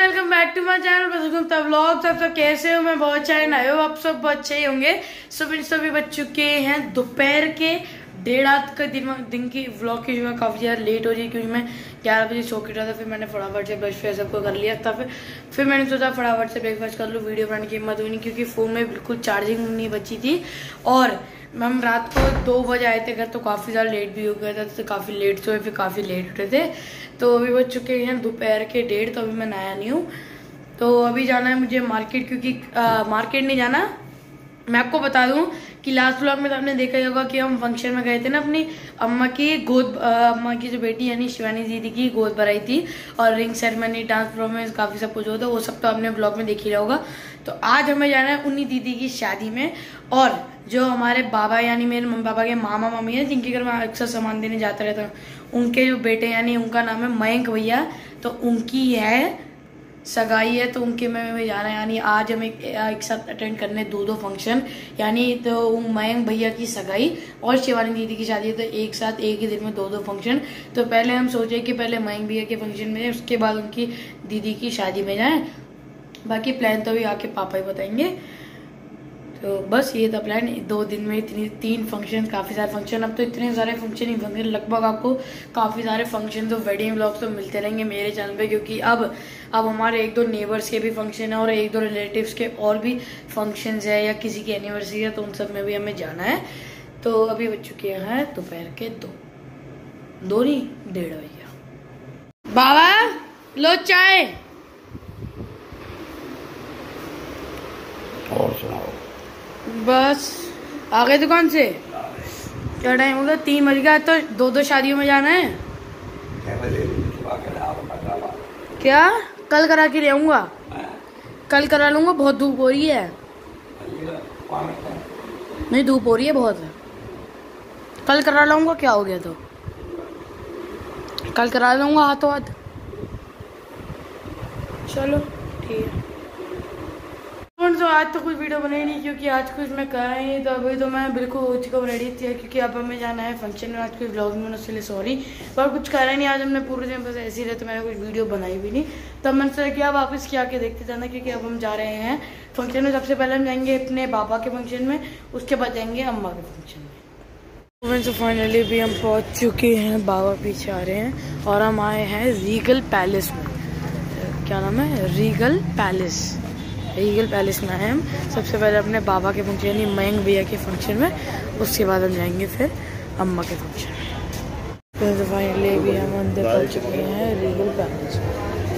Welcome back to my channel vlog. सब कैसे हो? मैं बहुत अच्छा आए हो, आप सब अच्छे ही होंगे। सभी बज चुके हैं दोपहर के 1:30 का दिन की व्लॉग की। जो काफ़ी ज़्यादा लेट हो रही क्योंकि मैं 11 बजे सो के उठा था। फिर मैंने फटाफट से ब्रश फेयर सबको कर लिया था। फिर मैंने सोचा फटाफट से ब्रेकफास्ट कर लूँ, वीडियो बनाने की हिम्मत हुई नहीं क्योंकि फ़ोन में बिल्कुल चार्जिंग नहीं बची थी। और हम रात को 2 बजे आए थे घर, तो काफ़ी ज़्यादा लेट भी हो गया था, तो काफ़ी लेट सोए, फिर काफ़ी लेट उठे थे। तो अभी बज चुके हैं दोपहर के 1:30, तो अभी मैं नया नहीं हूँ। तो अभी जाना है मुझे मार्केट, क्योंकि मार्केट नहीं जाना। मैं आपको बता दूं कि लास्ट व्लॉग में तो आपने देखा ही होगा कि हम फंक्शन में गए थे ना, अपनी अम्मा की जो बेटी यानी शिवानी दीदी की गोद भराई थी, और रिंग सेरेमनी, डांस परफॉर्मेंस, काफ़ी सब कुछ होता है। वो सब तो आपने व्लॉग में देख ही रहा होगा। तो आज हमें जाना है उन्हीं दीदी की शादी में। और जो हमारे बाबा यानी मेरे मम्मी पापा के मामा मामी हैं, जिनके घर में अक्सर सामान देने जाता रहता हूँ, उनके जो बेटे यानी उनका नाम है मयंक भैया, तो उनकी है सगाई है। तो उनके में जाना है, यानी आज हम एक साथ अटेंड करने 2 फंक्शन, यानी तो मयंक भैया की सगाई और शिवानी दीदी की शादी है। तो एक साथ एक ही दिन में 2 फंक्शन। तो पहले हम सोचे कि पहले मयंक भैया के फंक्शन में, उसके बाद उनकी दीदी की शादी में जाएं। बाकी प्लान तो अभी आके पापा ही बताएंगे। तो बस ये था प्लान। 2 दिन में 3 फंक्शन, काफ़ी सारे फंक्शन। अब तो इतने सारे फंक्शन ही फंक्शन, लगभग आपको काफ़ी सारे फंक्शन तो वेडिंग व्लॉग्स तो मिलते रहेंगे मेरे चैनल पे, क्योंकि अब हमारे 1-2 नेबर्स के भी फंक्शन है और 1-2 रिलेटिव्स के और भी फंक्शंस है, या किसी की एनिवर्सरी है, तो उन सब में भी हमें जाना है। तो अभी बज चुके हैं दोपहर के 2 नहीं 1:30 भैया। बाबा लो चाय। और सुनाओ। बस आ गए दुकान से। क्या टाइम हो गया? 3 बज गया। तो 2 शादियों में जाना है। क्या कल करा के ले आऊंगा? कल करा लूंगा, बहुत धूप हो रही है। नहीं धूप हो रही है बहुत। कल करा लाऊंगा, क्या हो गया? तो कल करा लूंगा हाथों हाथ। चलो ठीक है। तो आज तो कुछ वीडियो बनाई नहीं, क्योंकि आज कुछ मैं करा ही नहीं। तो अभी तो मैं बिल्कुल हो चुका रेडी थी, क्योंकि अब हमें जाना है फंक्शन में। आज कोई व्लॉग में, उसके लिए सॉरी, पर कुछ करा नहीं। आज हमने पूरे दिन बस ऐसे ही रहे, तो मैंने कुछ वीडियो बनाई भी नहीं। तब मैंने सोचा कि अब वापस क्या आके देखते जाना, क्योंकि अब हम जा रहे हैं फंक्शन में। सबसे पहले हम जाएंगे अपने पापा के फंक्शन में, उसके बाद जाएंगे अम्मा के फंक्शन में। तो फाइनली भी हम पहुँच चुके हैं, बाबा पीछे आ रहे हैं, और हम आए हैं रीगल पैलेस में। क्या नाम है? रीगल पैलेस में आए हम। सबसे पहले अपने बाबा के फंक्शन यानी मयंक भैया के फंक्शन में, उसके बाद हम जाएंगे फिर अम्मा के फंक्शन में। तो फाइनली भी हम अंदर पहुंच चुके हैं रीगल पैलेस में।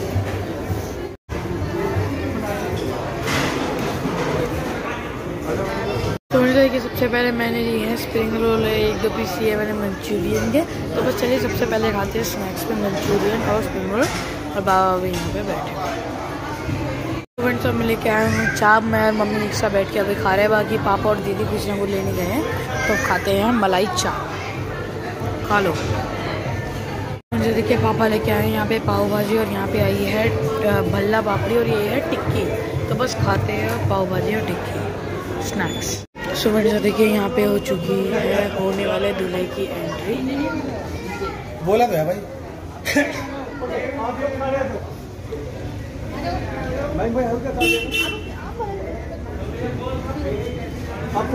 तो देखिए, सबसे पहले मैंने ली है स्प्रिंग रोल, 1-2 पीस लिए मैंने मंचूरियन के। तो बस चलिए सबसे पहले खाते हैं स्नैक्स में मंचूरियन और स्प्रिंग रोल, और बाबा भी यहाँ पे बैठे। सब में लेके आए हैं चाप। मैं और मम्मी एक साथ बैठ के अभी खा रहे हैं। बाकी पापा और दीदी कुछ ना कुछ लेने गए हैं, तो खाते हैं मलाई चाप। खा लो। मुझे देखिए पापा लेके आए हैं यहाँ पे पाव भाजी, और यहाँ पे आई है भल्ला पापड़ी, और ये है टिक्की। तो बस खाते हैं पाव भाजी और टिक्की स्नैक्स। सुबह से देखिए यहाँ पे हो चुकी है होने वाले दूल्हे की एंट्री। बोला तो है भाई। भाई हल्का आप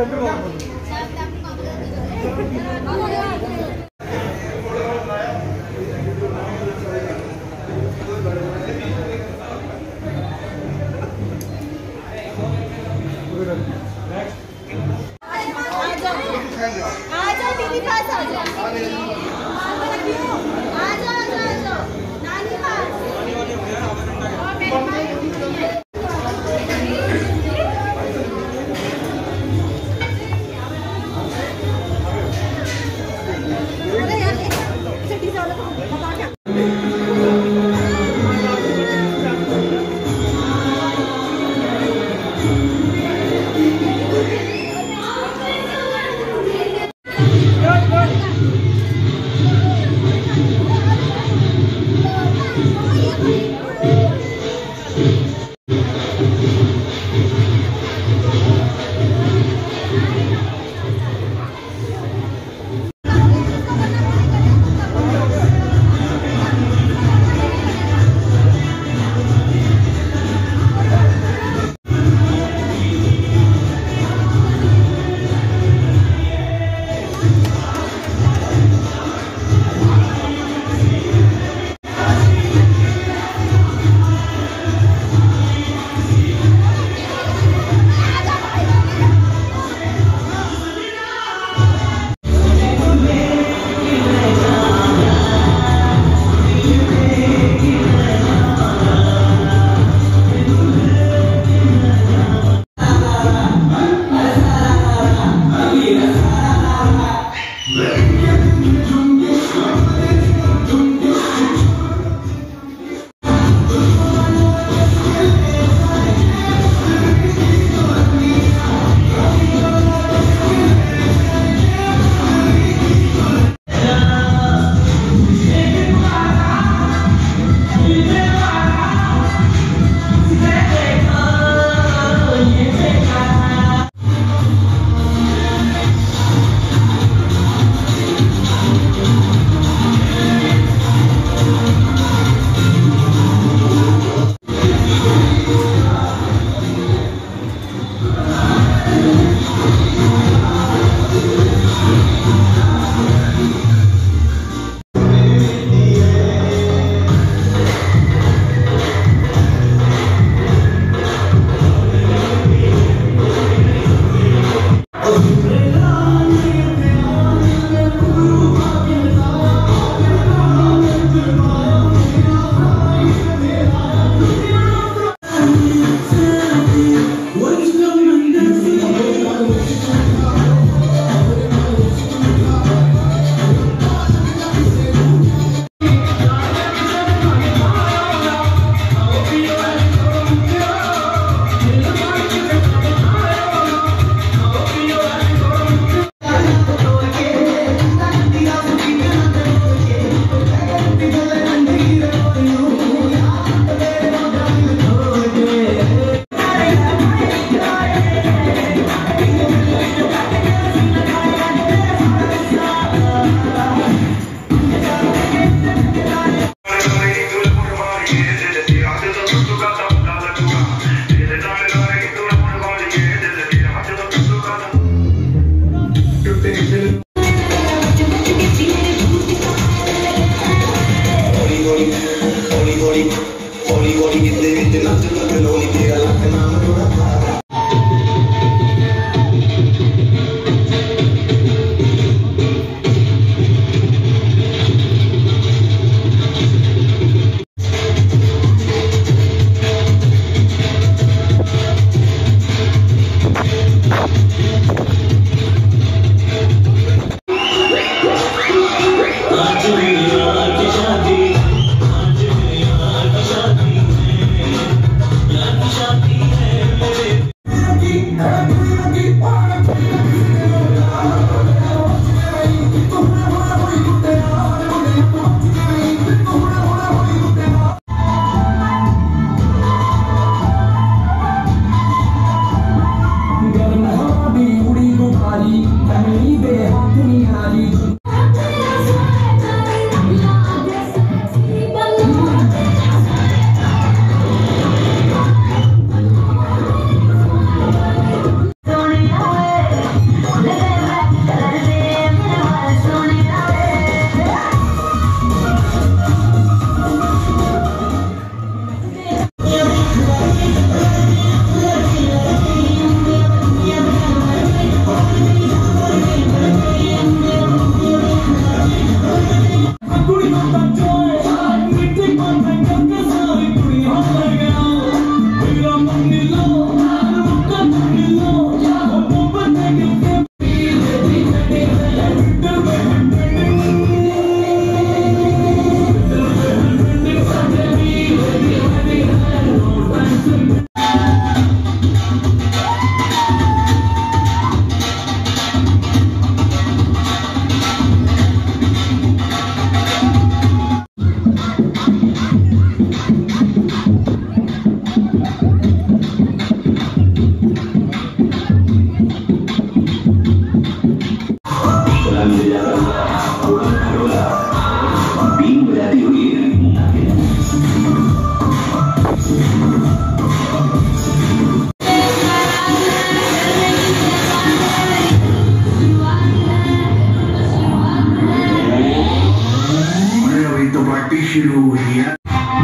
शुरू हुई है।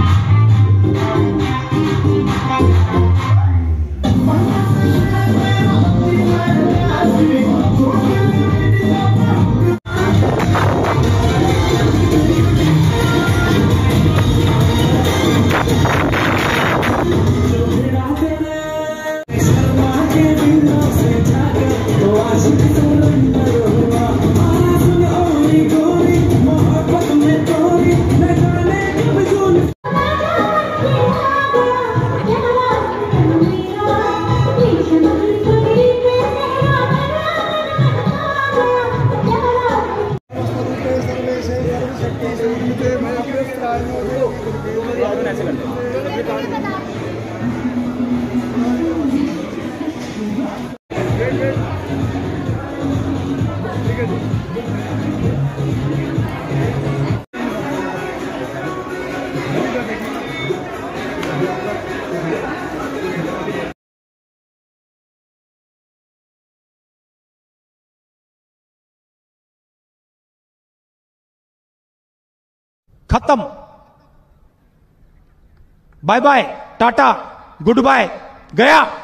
खत्म, bye bye, tata, good bye, गया।